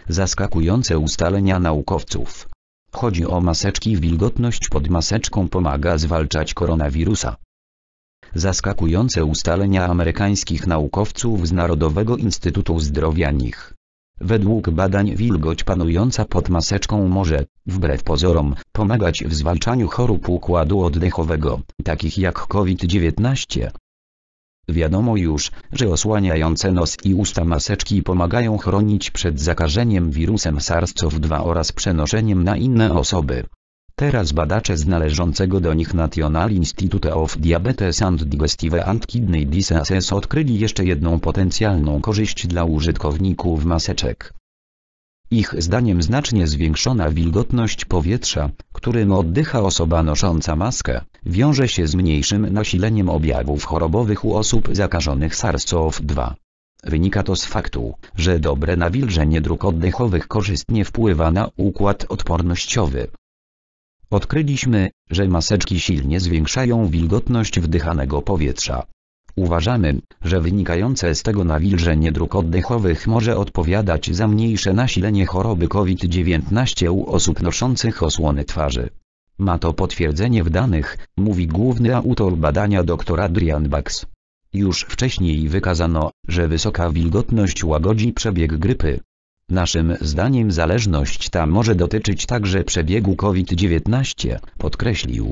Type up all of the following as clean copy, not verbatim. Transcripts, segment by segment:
Zaskakujące ustalenia naukowców. Chodzi o maseczki. Wilgotność pod maseczką pomaga zwalczać koronawirusa. Zaskakujące ustalenia amerykańskich naukowców z Narodowego Instytutu Zdrowia NIH. Według badań wilgoć panująca pod maseczką może, wbrew pozorom, pomagać w zwalczaniu chorób układu oddechowego, takich jak COVID-19. Wiadomo już, że osłaniające nos i usta maseczki pomagają chronić przed zakażeniem wirusem SARS-CoV-2 oraz przenoszeniem na inne osoby. Teraz badacze z należącego do nich National Institute of Diabetes and Digestive and Kidney Diseases odkryli jeszcze jedną potencjalną korzyść dla użytkowników maseczek. Ich zdaniem znacznie zwiększona wilgotność powietrza, którym oddycha osoba nosząca maskę, wiąże się z mniejszym nasileniem objawów chorobowych u osób zakażonych SARS-CoV-2. Wynika to z faktu, że dobre nawilżenie dróg oddechowych korzystnie wpływa na układ odpornościowy. Odkryliśmy, że maseczki silnie zwiększają wilgotność wdychanego powietrza. Uważamy, że wynikające z tego nawilżenie dróg oddechowych może odpowiadać za mniejsze nasilenie choroby COVID-19 u osób noszących osłony twarzy. Ma to potwierdzenie w danych, mówi główny autor badania dr Adrian Bax. Już wcześniej wykazano, że wysoka wilgotność łagodzi przebieg grypy. Naszym zdaniem zależność ta może dotyczyć także przebiegu COVID-19, podkreślił.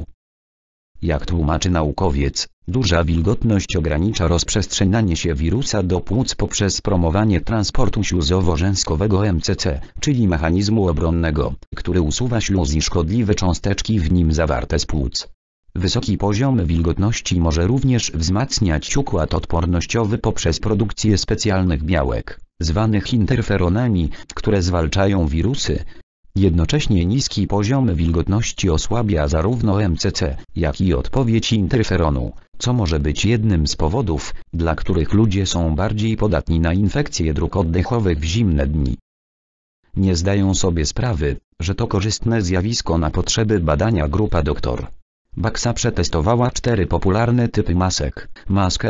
Jak tłumaczy naukowiec, duża wilgotność ogranicza rozprzestrzenianie się wirusa do płuc poprzez promowanie transportu śluzowo-rzęskowego MCC, czyli mechanizmu obronnego, który usuwa śluz i szkodliwe cząsteczki w nim zawarte z płuc. Wysoki poziom wilgotności może również wzmacniać układ odpornościowy poprzez produkcję specjalnych białek, zwanych interferonami, które zwalczają wirusy. Jednocześnie niski poziom wilgotności osłabia zarówno MCC, jak i odpowiedź interferonu, co może być jednym z powodów, dla których ludzie są bardziej podatni na infekcje dróg oddechowych w zimne dni. Nie zdają sobie sprawy, że to korzystne zjawisko. Na potrzeby badania grupa dr Baxa przetestowała 4 popularne typy masek: maskę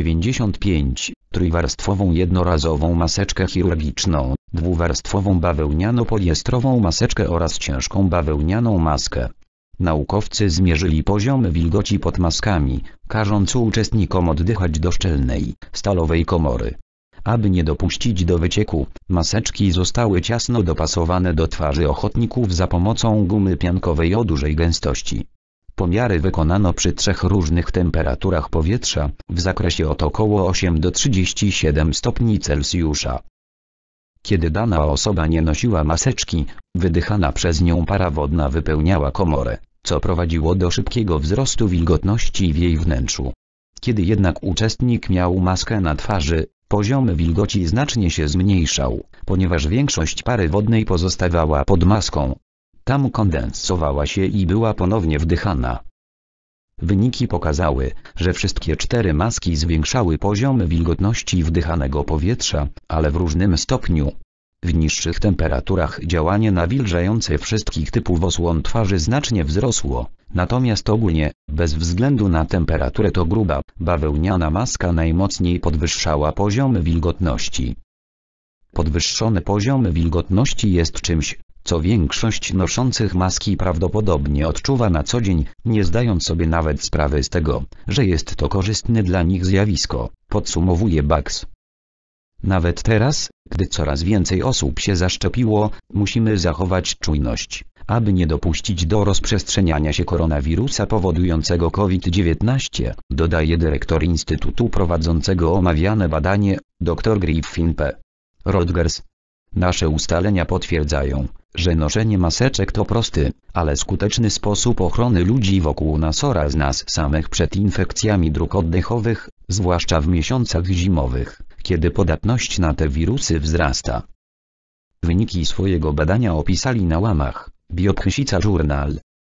N95, trójwarstwową jednorazową maseczkę chirurgiczną, dwuwarstwową bawełniano-poliestrową maseczkę oraz ciężką bawełnianą maskę. Naukowcy zmierzyli poziom wilgoci pod maskami, każąc uczestnikom oddychać do szczelnej, stalowej komory. Aby nie dopuścić do wycieku, maseczki zostały ciasno dopasowane do twarzy ochotników za pomocą gumy piankowej o dużej gęstości. Pomiary wykonano przy 3 różnych temperaturach powietrza, w zakresie od około 8 do 37 stopni Celsjusza. Kiedy dana osoba nie nosiła maseczki, wydychana przez nią para wodna wypełniała komorę, co prowadziło do szybkiego wzrostu wilgotności w jej wnętrzu. Kiedy jednak uczestnik miał maskę na twarzy, poziom wilgoci znacznie się zmniejszał, ponieważ większość pary wodnej pozostawała pod maską. Tam kondensowała się i była ponownie wdychana. Wyniki pokazały, że wszystkie 4 maski zwiększały poziom wilgotności wdychanego powietrza, ale w różnym stopniu. W niższych temperaturach działanie nawilżające wszystkich typów osłon twarzy znacznie wzrosło, natomiast ogólnie, bez względu na temperaturę, to gruba, bawełniana maska najmocniej podwyższała poziom wilgotności. Podwyższony poziom wilgotności jest czymś, co większość noszących maski prawdopodobnie odczuwa na co dzień, nie zdając sobie nawet sprawy z tego, że jest to korzystne dla nich zjawisko, podsumowuje Bax. Nawet teraz, gdy coraz więcej osób się zaszczepiło, musimy zachować czujność, aby nie dopuścić do rozprzestrzeniania się koronawirusa powodującego COVID-19, dodaje dyrektor instytutu prowadzącego omawiane badanie, dr Griffin P. Rodgers. Nasze ustalenia potwierdzają, że noszenie maseczek to prosty, ale skuteczny sposób ochrony ludzi wokół nas oraz nas samych przed infekcjami dróg oddechowych, zwłaszcza w miesiącach zimowych, kiedy podatność na te wirusy wzrasta. Wyniki swojego badania opisali na łamach Biophysica Journal.